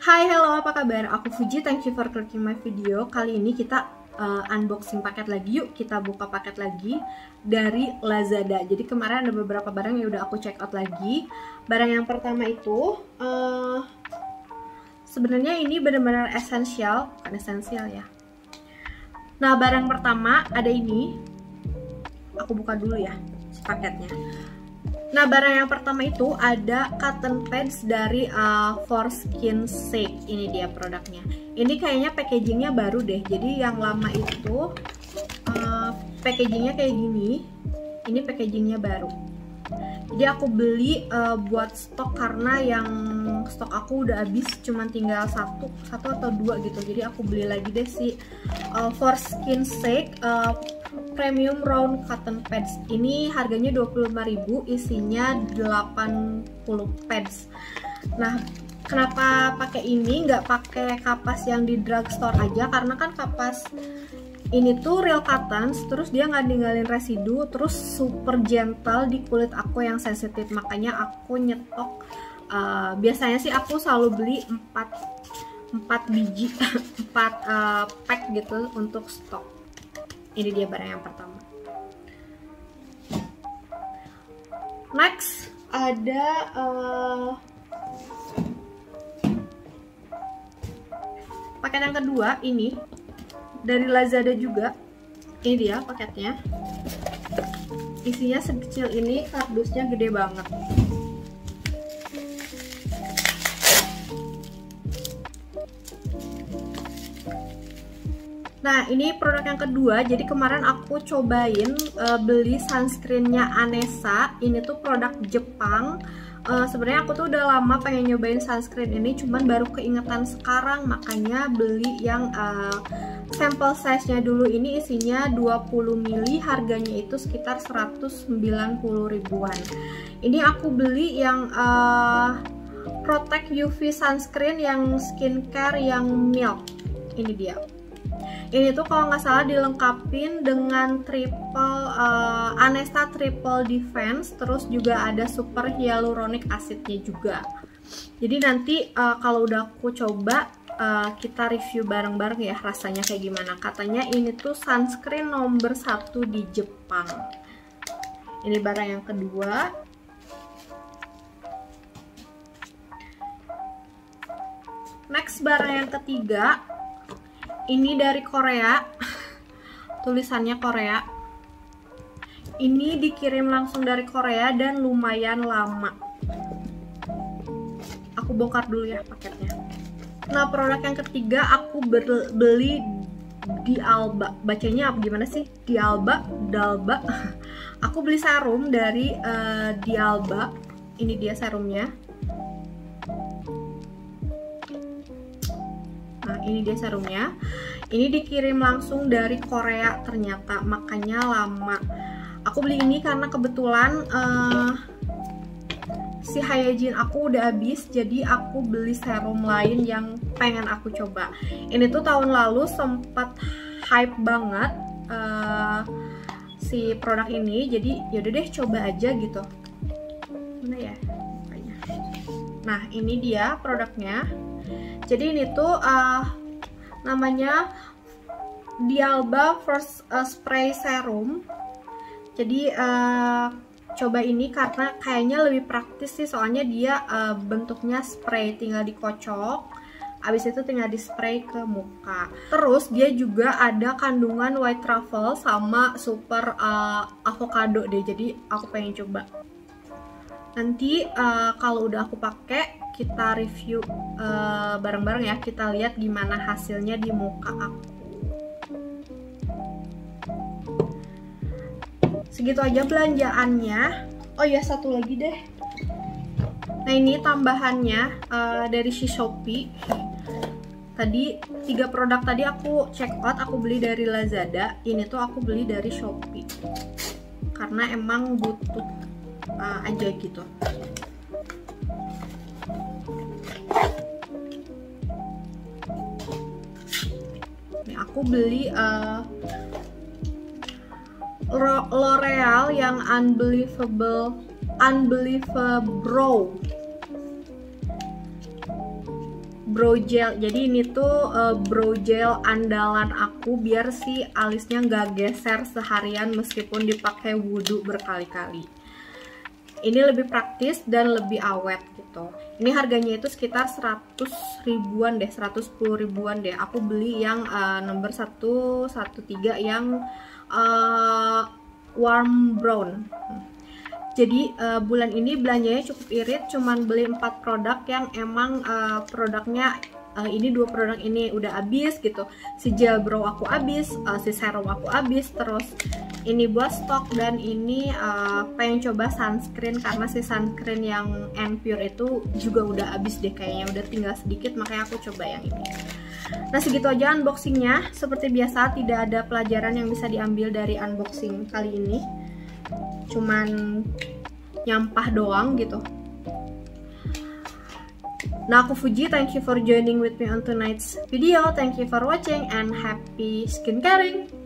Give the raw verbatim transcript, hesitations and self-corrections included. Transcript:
Hai, hello, apa kabar? Aku Fuji, thank you for clicking my video. Kali ini kita uh, unboxing paket lagi. Yuk kita buka paket lagi dari Lazada. Jadi kemarin ada beberapa barang yang udah aku check out lagi. Barang yang pertama itu uh, sebenarnya ini benar-benar esensial, bukan esensial ya. Nah, barang pertama ada ini. Aku buka dulu ya si paketnya. Nah, barang yang pertama itu ada cotton pads dari uh, For Skin Sake. Ini dia produknya. Ini kayaknya packagingnya baru deh. Jadi yang lama itu uh, packagingnya kayak gini. Ini packagingnya baru. Jadi aku beli uh, buat stok karena yang stok aku udah habis, cuman tinggal satu, satu atau dua gitu. Jadi aku beli lagi deh si uh, For Skin Sake uh, Premium Round Cotton Pads. Ini harganya dua puluh lima ribu, isinya delapan puluh pads. Nah, kenapa pakai ini, nggak pakai kapas yang di drugstore aja? Karena kan kapas ini tuh real cotton, terus dia nggak ninggalin residu, terus super gentle di kulit aku yang sensitif. Makanya aku nyetok. Uh, biasanya sih aku selalu beli empat biji, empat uh, pack gitu untuk stok. Ini dia barang yang pertama. Next ada uh, paket yang kedua, ini dari Lazada juga. Ini dia paketnya. Isinya sekecil ini, kardusnya gede banget. Nah, ini produk yang kedua. Jadi kemarin aku cobain uh, beli sunscreennya Anessa. Ini tuh produk Jepang. Uh, Sebenarnya aku tuh udah lama pengen nyobain sunscreen ini, cuman baru keingetan sekarang, makanya beli yang uh, sampel size-nya dulu. Ini isinya dua puluh mililiter, harganya itu sekitar seratus sembilan puluh ribuan. Ini aku beli yang uh, Protect U V sunscreen yang skincare yang milk. Ini dia. Ini tuh kalau nggak salah dilengkapin dengan triple uh, Anessa Triple Defense, terus juga ada super hyaluronic acidnya juga. Jadi nanti uh, kalau udah aku coba, uh, kita review bareng-bareng ya rasanya kayak gimana. Katanya ini tuh sunscreen nomor satu di Jepang. Ini barang yang kedua. Next, barang yang ketiga. Ini dari Korea, tulisannya Korea. Ini dikirim langsung dari Korea dan lumayan lama. Aku bongkar dulu ya paketnya. Nah, produk yang ketiga aku beli di Alba. Bacanya apa gimana sih? Di Alba, Dalba. Aku beli serum dari uh, di Alba. Ini dia serumnya. Nah, ini dia serumnya. Ini dikirim langsung dari Korea ternyata, makanya lama. Aku beli ini karena kebetulan uh, si Hyajin aku udah habis, jadi aku beli serum lain yang pengen aku coba. Ini tuh tahun lalu sempat hype banget uh, si produk ini, jadi yaudah deh coba aja gitu. Mana ya? Nah, ini dia produknya. Jadi ini tuh uh, namanya Dialba First uh, Spray Serum. Jadi uh, coba ini karena kayaknya lebih praktis sih, soalnya dia uh, bentuknya spray, tinggal dikocok, abis itu tinggal di spray ke muka. Terus dia juga ada kandungan white truffle sama super uh, avocado deh. Jadi aku pengen coba. Nanti uh, kalau udah aku pakai, kita review bareng-bareng uh, ya. Kita lihat gimana hasilnya di muka aku. Segitu aja belanjaannya. Oh ya, satu lagi deh. Nah, ini tambahannya uh, dari si Shopee. Tadi tiga produk tadi aku check out, aku beli dari Lazada. Ini tuh aku beli dari Shopee karena emang butuh uh, aja gitu. Nih, aku beli uh, L'Oreal yang Unbelievable Brow brow gel. Jadi ini tuh uh, brow gel andalan aku biar si alisnya nggak geser seharian meskipun dipakai wudhu berkali-kali. Ini lebih praktis dan lebih awet gitu. Ini harganya itu sekitar seratus ribuan deh, seratus sepuluh ribuan deh. Aku beli yang uh, nomor satu satu tiga yang uh, warm brown. Jadi uh, bulan ini belanjanya cukup irit, cuman beli empat produk yang emang uh, produknya uh, ini dua produk ini udah habis gitu. Si gel brow aku habis, uh, si serum aku habis, terus ini buat stok, dan ini uh, pengen coba sunscreen karena si sunscreen yang N-Pure itu juga udah habis deh kayaknya, udah tinggal sedikit, makanya aku coba yang ini. Nah segitu aja unboxingnya. Seperti biasa tidak ada pelajaran yang bisa diambil dari unboxing kali ini, cuman nyampah doang gitu. Nah aku Fuji, thank you for joining with me on tonight's video. Thank you for watching and happy skincaring.